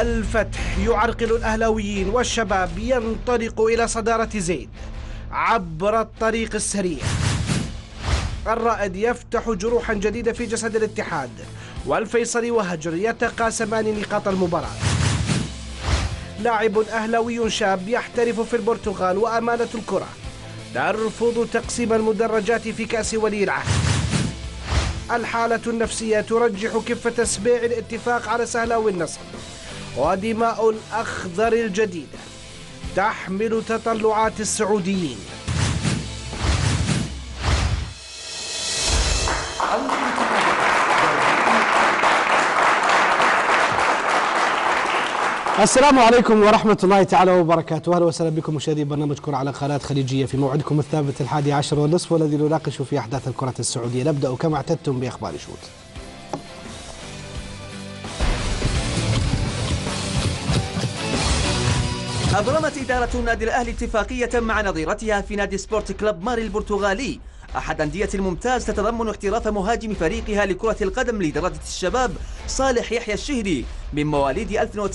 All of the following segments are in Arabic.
الفتح يعرقل الأهلاويين والشباب ينطلق إلى صدارة زيد عبر الطريق السريع. الرائد يفتح جروحا جديدة في جسد الاتحاد، والفيصلي وهجر يتقاسمان نقاط المباراة. لاعب أهلاوي شاب يحترف في البرتغال وأمانة الكرة ترفض تقسيم المدرجات في كأس ولي العهد. الحالة النفسية ترجح كفة سبيع الاتفاق على سهلاوي النصر، ودماء الأخضر الجديدة تحمل تطلعات السعوديين. السلام عليكم ورحمة الله تعالى وبركاته. أهلا وسهلا بكم مشاهدي برنامج كرة على قناة خليجية في موعدكم الثابت 11:30 والذي نناقش في أحداث الكرة السعودية. نبدأ كما اعتدتم بأخبار شوط. أبرمت إدارة النادي الأهلي اتفاقية مع نظيرتها في نادي سبورت كلوب ماري البرتغالي، أحد أندية الممتاز، تتضمن احتراف مهاجم فريقها لكرة القدم لدرجة الشباب صالح يحيى الشهري من مواليد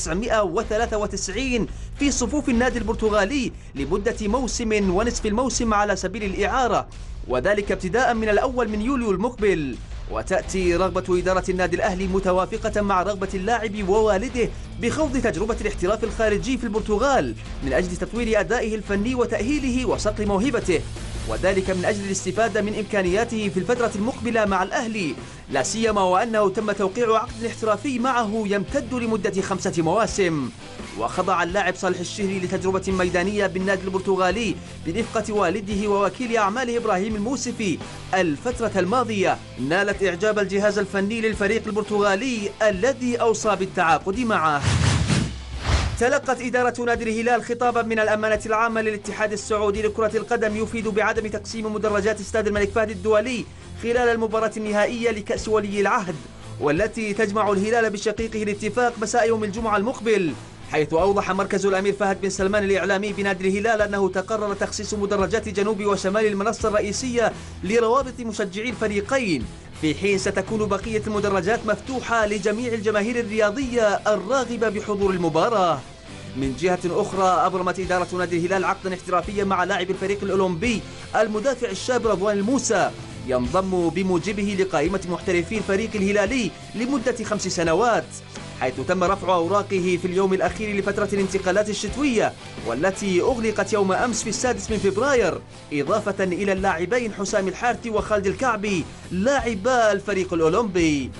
1993 في صفوف النادي البرتغالي لمدة موسم ونصف الموسم على سبيل الإعارة، وذلك ابتداء من الأول من يوليو المقبل. وتأتي رغبة إدارة النادي الأهلي متوافقة مع رغبة اللاعب ووالده بخوض تجربة الاحتراف الخارجي في البرتغال من أجل تطوير أدائه الفني وتأهيله وصقل موهبته، وذلك من أجل الاستفادة من إمكانياته في الفترة المقبلة مع الأهلي، لا سيما وأنه تم توقيع عقد احترافي معه يمتد لمدة 5 مواسم. وخضع اللاعب صالح الشهري لتجربة ميدانية بالنادي البرتغالي برفقة والده ووكيل أعماله إبراهيم الموسفي الفترة الماضية، نالت إعجاب الجهاز الفني للفريق البرتغالي الذي أوصى بالتعاقد معه. تلقت إدارة نادي الهلال خطابا من الأمانة العامة للاتحاد السعودي لكرة القدم يفيد بعدم تقسيم مدرجات استاد الملك فهد الدولي خلال المباراة النهائية لكأس ولي العهد، والتي تجمع الهلال بشقيقه الاتفاق مساء يوم الجمعة المقبل، حيث أوضح مركز الأمير فهد بن سلمان الإعلامي بنادي الهلال أنه تقرر تخصيص مدرجات جنوب وشمال المنصة الرئيسية لروابط مشجعي الفريقين، في حين ستكون بقية المدرجات مفتوحة لجميع الجماهير الرياضية الراغبة بحضور المباراة. من جهة أخرى، أبرمت إدارة نادي الهلال عقدا احترافيا مع لاعب الفريق الأولمبي المدافع الشاب رضوان الموسى، ينضم بموجبه لقائمة محترفي الفريق الهلالي لمدة 5 سنوات، حيث تم رفع أوراقه في اليوم الأخير لفترة الانتقالات الشتوية والتي أغلقت يوم أمس في 6 فبراير، إضافة إلى اللاعبين حسام الحارثي وخالد الكعبي لاعبا الفريق الأولمبي.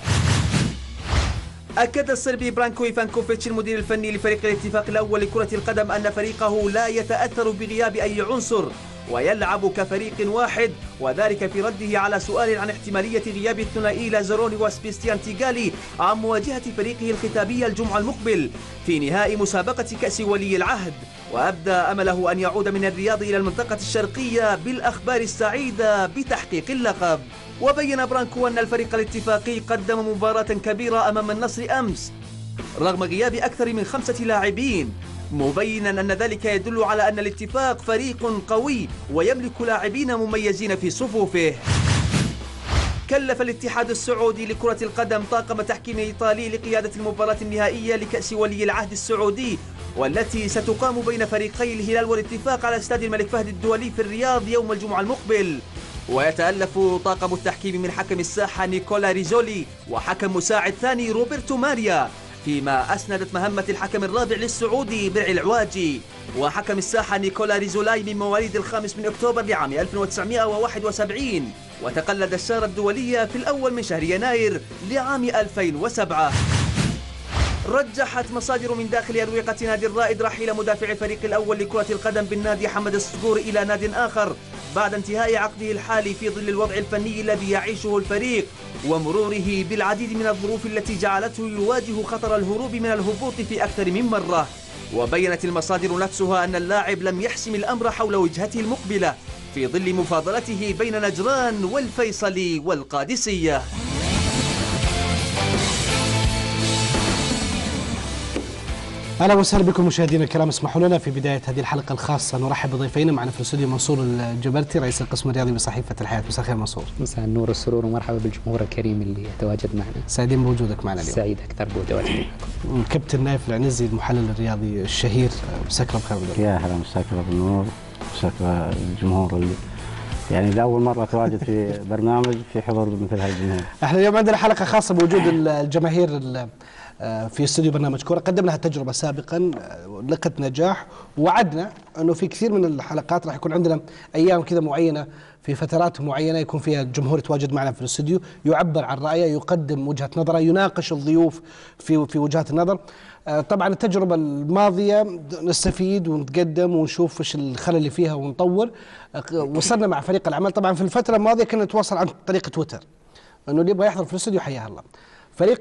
أكد الصربي برانكو إيفانكوفيتش المدير الفني لفريق الاتفاق الأول لكرة القدم أن فريقه لا يتأثر بغياب أي عنصر ويلعب كفريق واحد، وذلك في رده على سؤال عن احتمالية غياب الثنائي لازاروني وسبيستيان تيغالي عن مواجهة فريقه الختامية الجمعة المقبل في نهائي مسابقة كأس ولي العهد، وأبدى أمله أن يعود من الرياض إلى المنطقة الشرقية بالأخبار السعيدة بتحقيق اللقب. وبين برانكو أن الفريق الاتفاقي قدم مباراة كبيرة أمام النصر أمس رغم غياب أكثر من 5 لاعبين، مبينا أن ذلك يدل على أن الاتفاق فريق قوي ويملك لاعبين مميزين في صفوفه. كلف الاتحاد السعودي لكرة القدم طاقم تحكيم إيطالي لقيادة المباراة النهائية لكأس ولي العهد السعودي، والتي ستقام بين فريقي الهلال والاتفاق على استاد الملك فهد الدولي في الرياض يوم الجمعة المقبل. ويتألف طاقم التحكيم من حكم الساحة نيكولا ريزولي وحكم مساعد ثاني روبرتو ماريا، فيما أسندت مهمة الحكم الرابع للسعودي برع العواجي، وحكم الساحة نيكولا ريزولاي من مواليد 5 أكتوبر لعام 1971، وتقلد الشارة الدولية في الأول من شهر يناير لعام 2007. رجحت مصادر من داخل أروقة نادي الرائد رحيل مدافع الفريق الأول لكرة القدم بالنادي حمد الصقور إلى ناد آخر بعد انتهاء عقده الحالي في ظل الوضع الفني الذي يعيشه الفريق ومروره بالعديد من الظروف التي جعلته يواجه خطر الهروب من الهبوط في أكثر من مرة. وبينت المصادر نفسها أن اللاعب لم يحسم الأمر حول وجهته المقبلة في ظل مفاضلته بين نجران والفيصلي والقادسية. اهلا وسهلا بكم مشاهدينا الكرام. اسمحوا لنا في بدايه هذه الحلقه الخاصه نرحب بضيفينا معنا في الاستوديو منصور الجبرتي رئيس القسم الرياضي بصحيفه الحياه. مساء الخير منصور. مساء النور والسرور ومرحبا بالجمهور الكريم اللي يتواجد معنا. سعيدين بوجودك معنا اليوم. سعيد اكثر بوجودك معكم. الكابتن نايف العنزي المحلل الرياضي الشهير، مساك الله بخير. يا هلا، مساك الله بالنور، مساك الجمهور اللي يعني لأول مرة تواجد في برنامج في حضور مثل هذا الجمهور. احنا اليوم عندنا حلقة خاصة بوجود الجماهير في استوديو برنامج كورة. قدمنا هالتجربة سابقا، لقت نجاح، ووعدنا انه في كثير من الحلقات راح يكون عندنا ايام كذا معينة في فترات معينة يكون فيها الجمهور يتواجد معنا في الاستوديو، يعبر عن رأيه، يقدم وجهة نظره، يناقش الضيوف في وجهات النظر. طبعا التجربة الماضية نستفيد ونتقدم ونشوف ايش الخلل اللي فيها ونطور. وصلنا مع فريق العمل، طبعا في الفترة الماضية كنا نتواصل عن طريق تويتر، انه اللي يبغى يحضر في الاستوديو حياه الله. فريق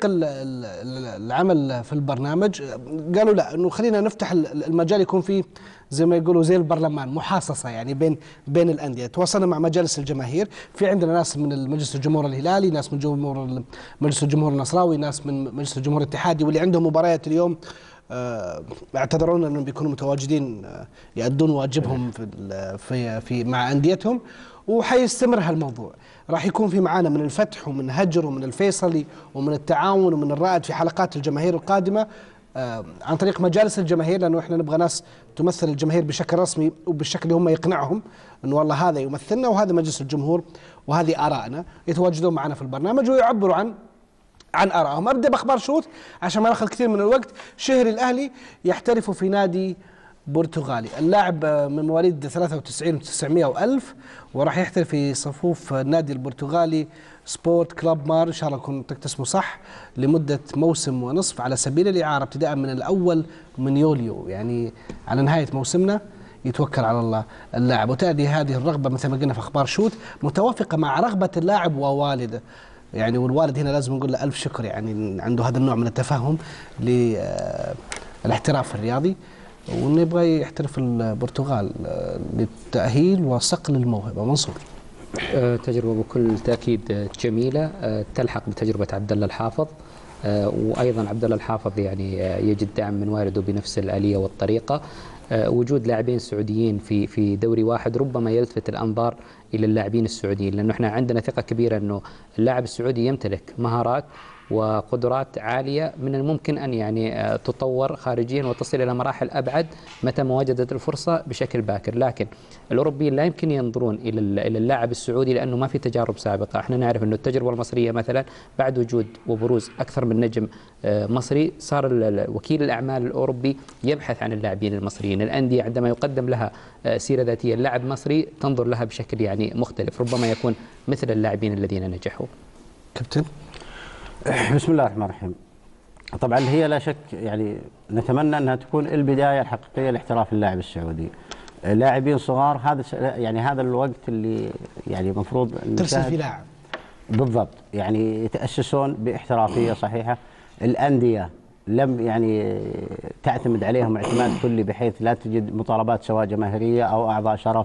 العمل في البرنامج قالوا لا، انه خلينا نفتح المجال يكون فيه زي ما يقولوا زي البرلمان، محاصصه يعني بين الانديه. تواصلنا مع مجالس الجماهير، في عندنا ناس من مجلس الجمهور الهلالي، ناس من مجلس الجمهور النصراوي، ناس من مجلس الجمهور الاتحادي، واللي عندهم مباريات اليوم اعتذرون انهم بيكونوا متواجدين يؤدون واجبهم في مع انديتهم. وحيستمر هالموضوع، راح يكون في معانا من الفتح ومن هجر ومن الفيصلي ومن التعاون ومن الرائد في حلقات الجماهير القادمة عن طريق مجالس الجماهير، لأنه إحنا نبغى ناس تمثل الجماهير بشكل رسمي وبالشكل اللي هم يقنعهم إنه والله هذا يمثلنا وهذا مجلس الجمهور وهذه آرائنا، يتواجدون معنا في البرنامج ويعبروا عن آرائهم. أبدأ بأخبار شوط عشان ما ناخذ كثير من الوقت. شهري الأهلي يحترف في نادي برتغالي. اللاعب من مواليد 93 و900 و1000، وراح يحترف في صفوف النادي البرتغالي سبورت كلاب مار، ان شاء الله اكون نطقت اسمه صح، لمده موسم ونصف على سبيل الاعاره ابتداء من الاول من يوليو، يعني على نهايه موسمنا يتوكل على الله اللاعب. وتأتي هذه الرغبه مثل ما قلنا في اخبار شوت متوافقه مع رغبه اللاعب ووالده، يعني والوالد هنا لازم نقول له الف شكر، يعني عنده هذا النوع من التفهم للاحتراف الرياضي، وانه يبغى يحترف البرتغال للتأهيل وصقل الموهبة. منصور. تجربة بكل تأكيد جميلة، تلحق بتجربة عبد الله الحافظ، وأيضا عبد الله الحافظ يعني يجد دعم من والده بنفس الآلية والطريقة. وجود لاعبين سعوديين في دوري واحد ربما يلفت الأنظار إلى اللاعبين السعوديين، لأنه احنا عندنا ثقة كبيرة أنه اللاعب السعودي يمتلك مهارات وقدرات عالية من الممكن أن يعني تطور خارجيا وتصل إلى مراحل أبعد متى ما وجدت الفرصة بشكل باكر. لكن الأوروبيين لا يمكن ينظرون إلى اللاعب السعودي لأنه ما في تجارب سابقة. احنا نعرف أنه التجربة المصرية مثلا بعد وجود وبروز أكثر من نجم مصري، صار وكيل الأعمال الأوروبي يبحث عن اللاعبين المصريين. الأندية عندما يقدم لها سيرة ذاتية لاعب مصري تنظر لها بشكل يعني مختلف، ربما يكون مثل اللاعبين الذين نجحوا. كابتن. بسم الله الرحمن الرحيم. طبعا هي لا شك يعني نتمنى انها تكون البدايه الحقيقيه لاحتراف اللاعب السعودي. لاعبين صغار، هذا الوقت اللي يعني المفروض ترسل في لاعب بالضبط، يعني يتاسسون باحترافيه صحيحه. الانديه لم يعني تعتمد عليهم اعتماد كلي بحيث لا تجد مطالبات سواء جماهيريه او اعضاء شرف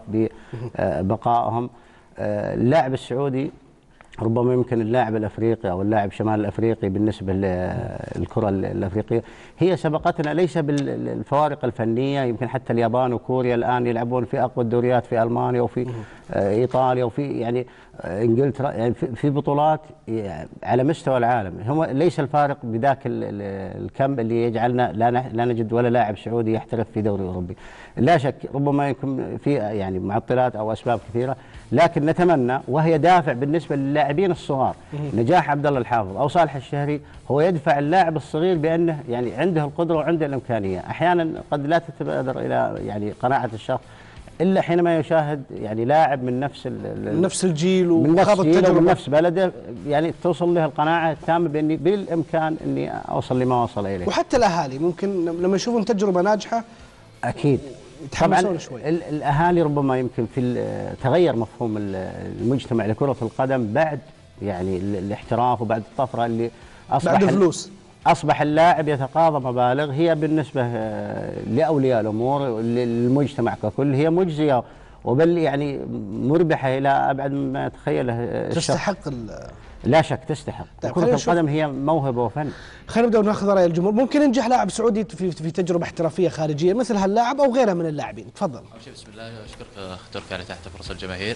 ببقائهم. اللاعب السعودي ربما يمكن اللاعب الافريقي او اللاعب شمال الافريقي بالنسبه للكره الافريقيه هي سبقتنا ليس بالفوارق الفنيه، يمكن حتى اليابان وكوريا الان يلعبون في اقوى الدوريات في المانيا وفي ايطاليا وفي يعني انجلترا، يعني في بطولات على مستوى العالم. هم ليس الفارق بذاك الكم اللي يجعلنا لا نجد ولا لاعب سعودي يحترف في دوري اوروبي. لا شك ربما يكون في يعني معطلات او اسباب كثيره، لكن نتمنى وهي دافع بالنسبه للاعبين الصغار. نجاح عبد الله الحافظ او صالح الشهري هو يدفع اللاعب الصغير بانه يعني عنده القدره وعنده الامكانيه. احيانا قد لا تتبادر الى يعني قناعه الشخص الا حينما يشاهد يعني لاعب من نفس الجيل ومن نفس التجربه من نفس بلده، يعني توصل له القناعه التامه باني بالامكان اني اوصل لما وصل اليه. وحتى الاهالي ممكن لما يشوفون تجربه ناجحه اكيد طبعا شوي. الاهالي ربما يمكن في تغير مفهوم المجتمع لكره القدم بعد يعني الاحتراف وبعد الطفره اللي اصبح بعد الفلوس، اصبح اللاعب يتقاضى مبالغ هي بالنسبه لاولياء الامور للمجتمع ككل هي مجزيه وبل يعني مربحه الى ابعد مما يتخيله الشخص. تستحق لا شك تستحق. طيب كرة القدم هي موهبه وفن. خلينا نبدا وناخذ راي الجمهور. ممكن ينجح لاعب سعودي في تجربه احترافيه خارجيه مثل هاللاعب او غيره من اللاعبين؟ تفضل. اول شيء بسم الله اشكرك اخترت على تحت فرصه الجماهير.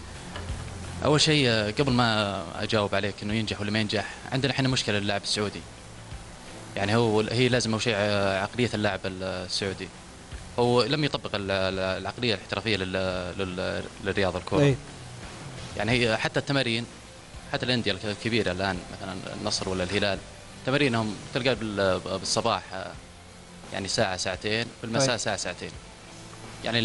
اول شيء قبل ما اجاوب عليك انه ينجح ولا ما ينجح، عندنا احنا مشكله للاعب السعودي. يعني هي لازم اول شيء عقليه اللاعب السعودي. هو لم يطبق العقليه الاحترافيه للرياضه الكره. أي. يعني هي حتى التمارين، حتى الانديه الكبيره الان مثلا النصر ولا الهلال، تمارينهم تلقى بالصباح يعني ساعه ساعتين، بالمساء ساعه ساعتين. يعني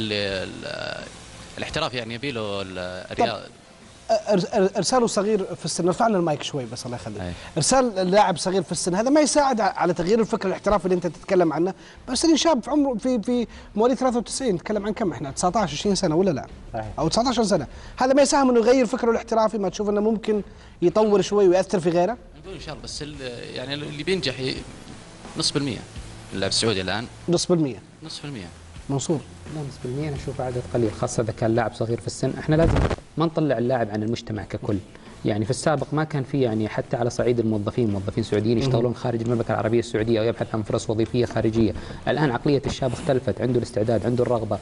الاحتراف يعني يبي له الرياضه. ارساله صغير في السن، رفعنا المايك شوي بس الله يخليك. أي. ارسال اللاعب صغير في السن هذا ما يساعد على تغيير الفكر الاحترافي اللي انت تتكلم عنه، بس اللي شاب في عمره في مواليد 93 نتكلم عن كم احنا 19 20 سنه ولا لا؟ صحيح. او 19 سنه، هذا ما يساهم انه يغير فكره الاحترافي؟ ما تشوف انه ممكن يطور شوي وياثر في غيره؟ نقول ان شاء الله، بس يعني اللي بينجح نص بالمية. اللاعب السعودي الان نص بالمية. نص بالمية. منصور. لا نسبة المية أنا أشوف عدد قليل، خاصة إذا كان لاعب صغير في السن. إحنا لازم ما نطلع اللاعب عن المجتمع ككل. يعني في السابق ما كان في يعني حتى على صعيد الموظفين، موظفين سعوديين يشتغلون خارج المملكة العربية السعودية أو يبحث عن فرص وظيفية خارجية. الآن عقلية الشاب اختلفت، عنده الاستعداد، عنده الرغبة.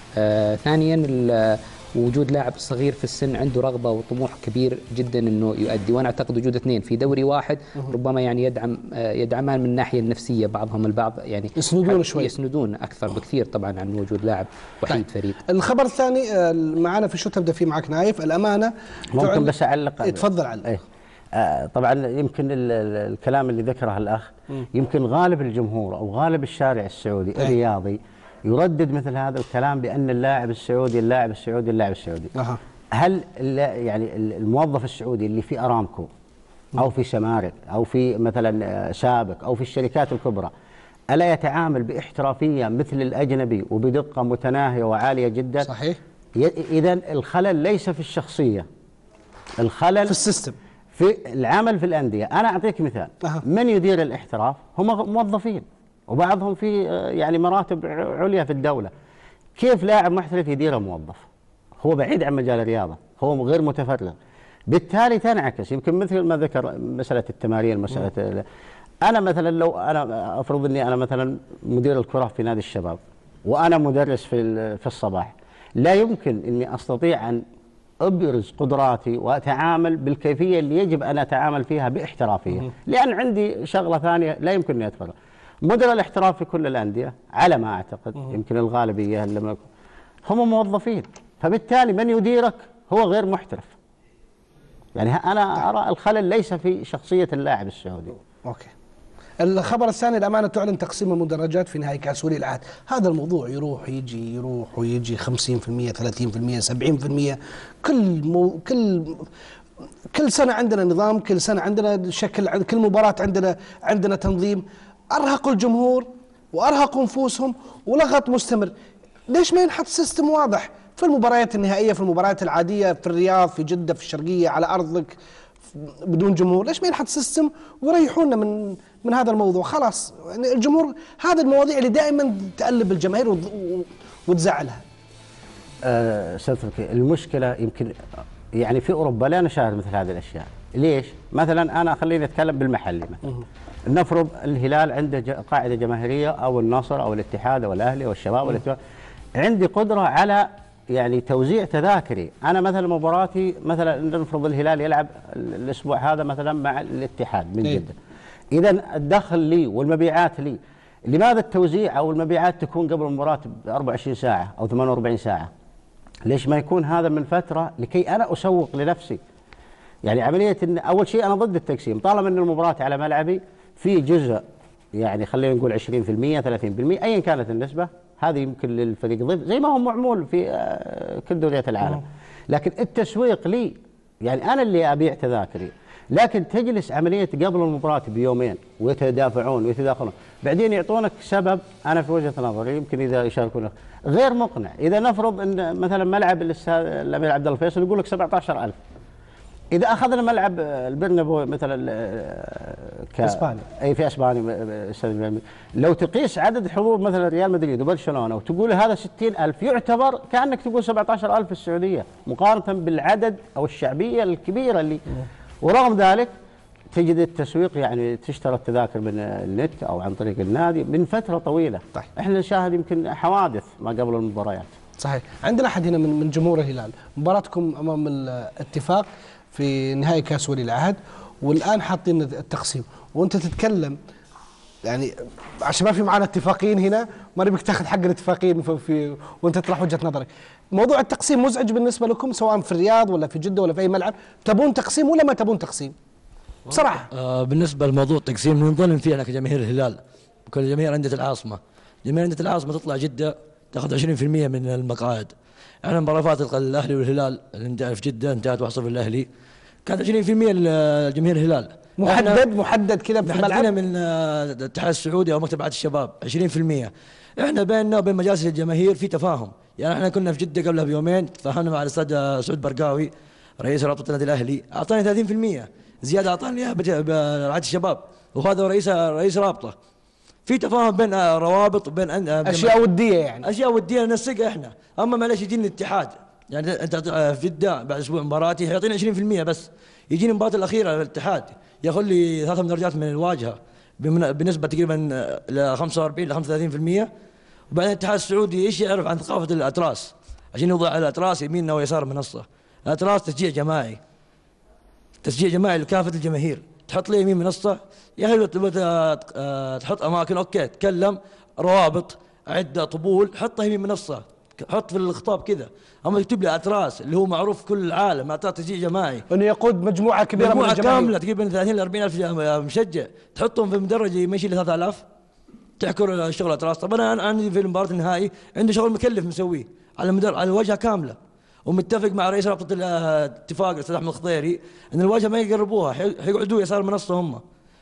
ثانيا وجود لاعب صغير في السن عنده رغبة وطموح كبير جدا انه يؤدي، وانا اعتقد وجود اثنين في دوري واحد ربما يعني يدعمان من الناحية النفسية بعضهم البعض، يعني يسندون شوي، يسندون اكثر بكثير طبعا عن وجود لاعب وحيد فريد. الخبر الثاني معنا في شو تبدا فيه معك نايف، الامانة. ممكن بس اعلق؟ تفضل علق. ايه طبعا يمكن الكلام اللي ذكره الاخ يمكن غالب الجمهور او غالب الشارع السعودي الرياضي يردد مثل هذا الكلام بأن اللاعب السعودي اللاعب السعودي اللاعب السعودي. هل يعني الموظف السعودي اللي في أرامكو أو في سمارك أو في مثلا سابق أو في الشركات الكبرى ألا يتعامل باحترافية مثل الأجنبي وبدقة متناهية وعالية جدا؟ صحيح. إذن الخلل ليس في الشخصية، الخلل في السيستم، في العمل في الأندية. أنا أعطيك مثال. من يدير الاحتراف هم موظفين وبعضهم في يعني مراتب عليا في الدولة. كيف لاعب محترف يدير موظف؟ هو بعيد عن مجال الرياضة، هو غير متفرغ، بالتالي تنعكس. يمكن مثل ما ذكر مسألة التمارين، مسألة أنا مثلا لو أنا أفرض أني أنا مثلا مدير الكرة في نادي الشباب وأنا مدرس في الصباح، لا يمكن أني أستطيع أن أبرز قدراتي وأتعامل بالكيفية اللي يجب أن أتعامل فيها باحترافية، لأن عندي شغلة ثانية لا يمكن أن أتفرغ. مدراء الاحتراف في كل الأندية على ما أعتقد يمكن الغالبية هم موظفين، فبالتالي من يديرك هو غير محترف. يعني أنا أرى الخلل ليس في شخصية اللاعب السعودي. أوكي. الخبر الثاني، الأمانة تعلن تقسيم المدرجات في نهائي كأس ولي العهد. هذا الموضوع يروح يجي يروح ويجي 50% 30% 70%. كل سنة عندنا نظام، كل سنة عندنا شكل، كل مباراة عندنا تنظيم. أرهقوا الجمهور وأرهقوا نفوسهم ولغط مستمر. ليش ما ينحط سيستم واضح في المباريات النهائية، في المباريات العادية، في الرياض، في جدة، في الشرقية، على أرضك بدون جمهور؟ ليش ما ينحط سيستم ويريحونا من هذا الموضوع؟ خلاص يعني الجمهور، هذا المواضيع اللي دائما تقلب الجماهير وتزعلها. ستركي المشكلة يمكن يعني في أوروبا لا نشاهد مثل هذه الأشياء. ليش؟ مثلا أنا خليني أتكلم بالمحلي مثلا. نفرض الهلال عنده قاعدة جماهيرية أو النصر أو الاتحاد أو الأهلي أو الشباب والاتحاد، عندي قدرة على يعني توزيع تذاكري. أنا مثلا مباراتي مثلا نفرض الهلال يلعب الأسبوع هذا مثلا مع الاتحاد من جدة، إذا الدخل لي والمبيعات لي. لماذا التوزيع أو المبيعات تكون قبل المباراة ب 24 ساعة أو 48 ساعة؟ ليش ما يكون هذا من فترة لكي أنا أسوق لنفسي؟ يعني عملية إن أول شيء أنا ضد التقسيم، طالما أن المباراة على ملعبي في جزء يعني خلينا نقول 20% 30% أيا كانت النسبة، هذه يمكن للفريق ضيف زي ما هو معمول في كل دوريات العالم. لكن التسويق لي يعني أنا اللي أبيع تذاكري، لكن تجلس عملية قبل المباراة بيومين ويتدافعون ويتداخلون، بعدين يعطونك سبب أنا في وجهة نظري يمكن إذا يشاركون غير مقنع. إذا نفرض أن مثلا ملعب الأمير عبد الله الفيصل يقول لك 17,000، إذا أخذنا ملعب البرنابو مثلا اسبانيا. اي في اسبانيا استاذ. لو تقيس عدد حضور مثلا ريال مدريد وبرشلونه وتقول هذا 60,000 يعتبر كانك تقول 17,000 في السعوديه مقارنه بالعدد او الشعبيه الكبيره اللي. ورغم ذلك تجد التسويق يعني تشترى التذاكر من النت او عن طريق النادي من فتره طويله. طيب. احنا نشاهد يمكن حوادث ما قبل المباريات. صحيح. عندنا احد هنا من جمهور الهلال، مباراتكم امام الاتفاق في نهائي كاس ولي العهد، والان حاطين التقسيم، وانت تتكلم يعني عشان ما في معنا اتفاقيين هنا، ما نبيك تاخذ حق الاتفاقيين في وانت تطرح وجهه نظرك. موضوع التقسيم مزعج بالنسبه لكم سواء في الرياض ولا في جده ولا في اي ملعب؟ تبون تقسيم ولا ما تبون تقسيم؟ بصراحه. بالنسبه لموضوع التقسيم ننظلم فيه انا كجماهير الهلال وكل جماهير انديه العاصمه. جماهير انديه العاصمه تطلع جده تاخذ 20% من المقاعد. احنا المباراه فاتت الاهلي والهلال اللي في جده انتهت 1-0 للاهلي، كانت 20% لجماهير الهلال. محدد كذا في الملعب من الاتحاد السعودي او مكتب عدل الشباب 20%. احنا بيننا وبين مجالس الجماهير في تفاهم، يعني احنا كنا في جده قبلها بيومين تفاهمنا مع الاستاذ سعود برقاوي رئيس رابطه النادي الاهلي، اعطاني 30% زياده، اعطاني اياها برعايه الشباب، وهذا رئيس رابطه. في تفاهم بين روابط وبين اشياء وديه، يعني اشياء وديه ننسقها احنا. اما معلش يجيني الاتحاد يعني انت في جده بعد اسبوع مباراتي يعطيني 20% بس، يجيني المباراه الاخيره الاتحاد ياخذ لي 3 درجات من الواجهه بنسبه تقريبا ل 45 ل 35%. وبعدين الاتحاد السعودي ايش يعرف عن ثقافه الاتراس عشان يوضع الاتراس يميننا ويسار المنصه. الاتراس تشجيع جماعي، تشجيع جماعي لكافه الجماهير. تحط لي يمين منصه يا اخي تحط اماكن اوكي، تكلم روابط عده طبول حطها يمين منصه، حط في الخطاب كذا. اما يكتب لي اتراس اللي هو معروف في كل العالم اتراس تشجيع جماعي، انه يقود مجموعه كبيره من الجماهير كامله تقريبا 30 ل 40 الف مشجع، تحطهم في مدرج يمشي ل 3000 تحكر الشغل اتراس. طب انا عندي في المباراه النهائي عندي شغل مكلف مسويه على الواجهه كامله، ومتفق مع رئيس رابطه الاتفاق الاستاذ احمد الخضيري ان الواجهه ما يقربوها، حيقعدوا يسار المنصه هم.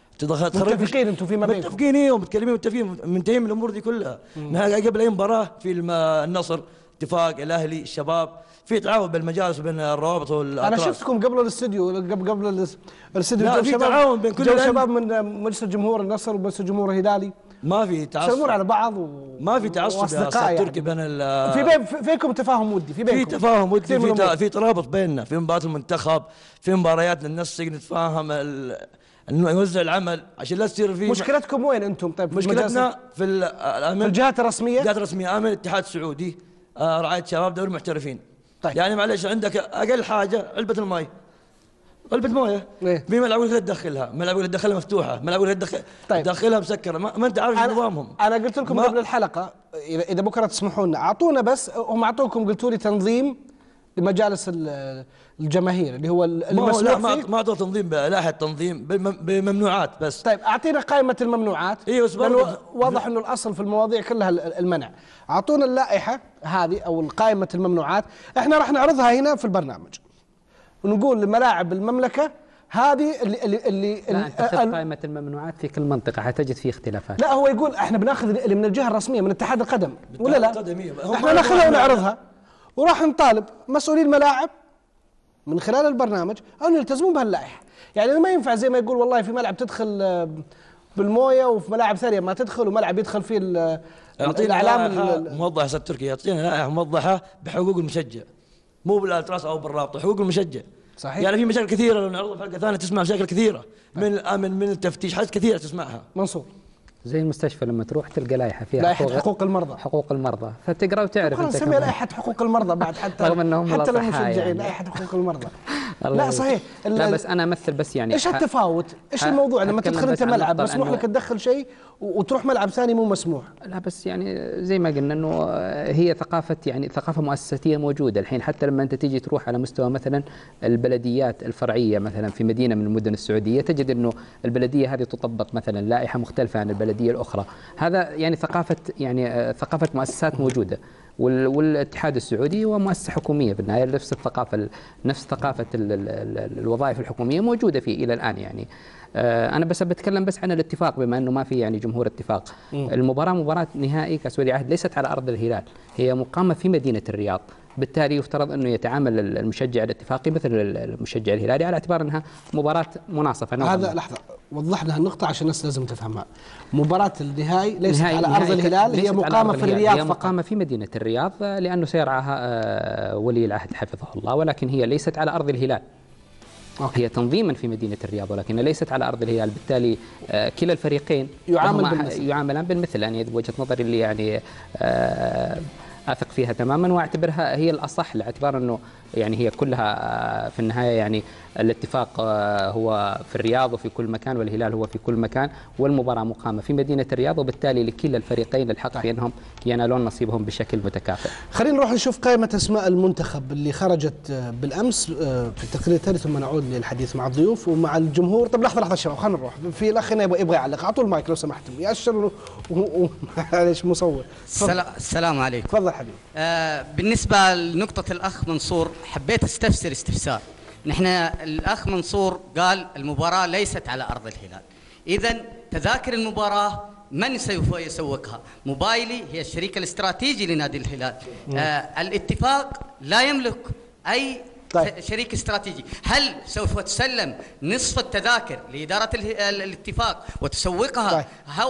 متفقين انتم فيما بينكم؟ متفقين ايوه، متكلمين متفقين منتهين من الامور دي كلها. قبل اي مباراه في النصر اتفاق الاهلي الشباب في تعاون بين المجالس وبين الروابط انا شفتكم قبل الاستديو لا في تعاون بين كل الشباب من مجلس جمهور النصر ومجلس جمهور الهلالي، ما في تعصب، يسلمون على بعض ما في تعصب يا استاذ تركي بين فيكم تفاهم ودي، في تفاهم ودي، في ترابط بيننا في مباريات المنتخب، في مباريات ننسق نتفاهم انه يوزع العمل عشان لا تصير في. مشكلتكم وين انتم؟ طيب مشكلتنا في الجهات الرسميه، الجهات الرسميه، امن الاتحاد السعودي، رعايه شباب دوري محترفين. طيب. يعني معلش عندك اقل حاجه علبه الماء، علبه مويه في ملعب يقول لك تدخلها، ملعب يقول لك تدخلها مفتوحه، ملعب يقول لك تدخلها مسكره، ما انت عارف نظامهم. انا قلت لكم قبل الحلقه اذا بكره تسمحوا لنا اعطونا، بس هم اعطوكم قلتوا لي تنظيم لمجالس الجماهير اللي هو المسموح فيه. ما اعطوا تنظيم بلائحه تنظيم بممنوعات بس. طيب اعطينا قائمه الممنوعات. ايوه لانه واضح انه الاصل في المواضيع كلها المنع. اعطونا اللائحه هذه او قائمه الممنوعات، احنا راح نعرضها هنا في البرنامج ونقول لملاعب المملكه هذه اللي لا انت تاخذ قائمه الممنوعات في كل منطقه حتجد فيه اختلافات. لا هو يقول احنا بناخذ اللي من الجهه الرسميه من اتحاد القدم ولا لا؟ احنا ناخذها ونعرضها وراح نطالب مسؤولين الملاعب من خلال البرنامج أن يلتزمون بهاللائحة. يعني ما ينفع زي ما يقول والله في ملعب تدخل بالمويه وفي ملاعب ثانيه ما تدخل وملعب يدخل فيه الاعلام موضحه استاذ تركي، يعطينا لائحه موضحه بحقوق المشجع، مو بالالتراس او بالرابطه، حقوق المشجع. صحيح. يعني في مشاكل كثيره لو نعرضها في حلقه ثانيه تسمع مشاكل كثيره من الامن من التفتيش، حاجات كثيره تسمعها. منصور زي المستشفى لما تروح تلقى لائحه فيها حقوق المرضى، حقوق المرضى، فتقرا وتعرف انت نسميها لائحه حقوق المرضى بعد حتى رغم انهم حتى لو مشجعين يعني. لائحه حقوق المرضى. لا صحيح. لا بس انا امثل بس يعني ايش التفاوت؟ ايش الموضوع لما تدخل انت ملعب مسموح لك تدخل شيء وتروح ملعب ثاني مو مسموح؟ لا بس يعني زي ما قلنا انه هي ثقافه، يعني ثقافه مؤسساتيه موجوده الحين. حتى لما انت تيجي تروح على مستوى مثلا البلديات الفرعيه مثلا في مدينه من المدن السعوديه، تجد انه البلديه هذه تطبق مثلا لائحه مختلفه عن البلديه الاخرى. هذا يعني ثقافه مؤسسات موجوده. والاتحاد السعودي هو مؤسسه حكوميه بالنهايه، نفس ثقافه الوظائف الحكوميه موجوده فيه الى الان. يعني انا بس بتكلم بس عن الاتفاق بما انه ما في يعني جمهور اتفاق. المباراه مباراه نهائي كاس ولي العهد ليست على ارض الهلال، هي مقامه في مدينه الرياض. بالتالي يفترض أنه يتعامل المشجع الاتفاقي مثل المشجع الهلالي على اعتبار أنها مباراة مناصفة. هذا لحظة وضح لنا النقطة عشان الناس لازم تفهمها. مباراة النهائي ليست على أرض الهلال، هي مقامة في الرياض، هي مقامة في مدينة الرياض لأنه سيرعاها ولي العهد حفظه الله، ولكن هي ليست على أرض الهلال. هي تنظيما في مدينة الرياض ولكن ليست على أرض الهلال. بالتالي كلا الفريقين يعاملان بالمثل. يعني بوجهة نظري اللي يعني أثق فيها تماما وأعتبرها هي الأصح، لاعتبار أنه يعني هي كلها في النهاية يعني الاتفاق هو في الرياض وفي كل مكان، والهلال هو في كل مكان، والمباراة مقامة في مدينة الرياض، وبالتالي لكلا الفريقين الحق في أنهم ينالون نصيبهم بشكل متكافئ. خلينا نروح نشوف قائمة أسماء المنتخب اللي خرجت بالأمس في التقرير التالي، ثم نعود للحديث مع الضيوف ومع الجمهور. طب لحظة شباب، خلينا نروح في الأخ هنا يبغى يعلق. أعطوا المايك لو سمحتم، يأشر معلش مصور. السلام عليكم. تفضل حبيبي. بالنسبة لنقطة الأخ منصور حبيت استفسر استفسار. نحن الأخ منصور قال المباراة ليست على أرض الهلال، إذن تذاكر المباراة من سوف يسوقها؟ موبايلي هي الشريك الاستراتيجي لنادي الهلال. الاتفاق لا يملك أي شريك استراتيجي. هل سوف تسلم نصف التذاكر لإدارة الاتفاق وتسوقها؟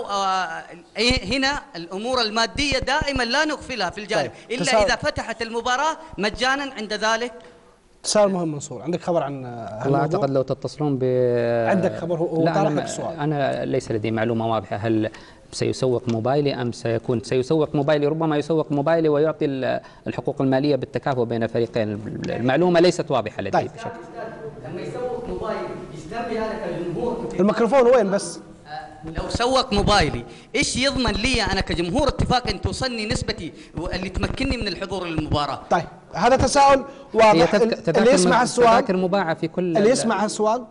هنا الأمور المادية دائما لا نغفلها في الجانب إلا إذا فتحت المباراة مجانا. عند ذلك اتصال مهم منصور، عندك خبر عن والله أعتقد لو تتصلون عندك خبر هو طرح لك السؤال. أنا ليس لدي معلومة واضحة هل سيسوق موبايلي أم سيسوق موبايلي. ربما يسوق موبايلي ويعطي الحقوق المالية بالتكافؤ بين الفريقين. المعلومة ليست واضحة لدي بشكل. لما يسوق موبايلي يستلم هذا كجمهور. الميكروفون وين بس؟ لو سوق موبايلي ايش يضمن لي انا كجمهور اتفاق ان توصلني نسبتي اللي تمكنني من الحضور للمباراه؟ طيب هذا تساؤل واضح. اللي يسمع السؤال تذاكر مباعة في كل اللي يسمع السؤال.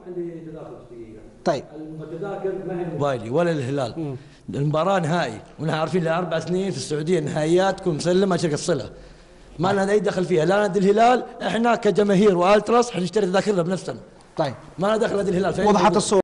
طيب التذاكر ما هي موبايلي ولا الهلال. المباراة نهائي ونحن عارفين لها 4 سنين في السعودية نهائيات تكون مسلمة شركة الصلة، ما لنا أي دخل فيها. لا نادي الهلال، احنا كجماهير والتراس حنشتري تذاكرنا بنفسنا. طيب ما لنا دخل نادي الهلال. وضحت الصورة.